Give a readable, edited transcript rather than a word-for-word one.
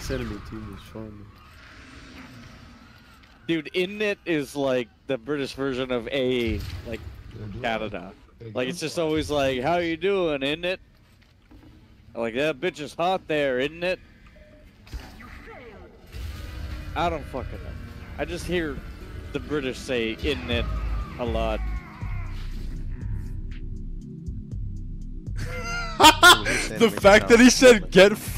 said in the team was fun. Dude, Innit is like the British version of A, like Canada. Like it's just always like, how you doing, Innit? Like that bitch is hot there, isn't it? I don't fucking know. I just hear the British say "innit" a lot. The fact that he said get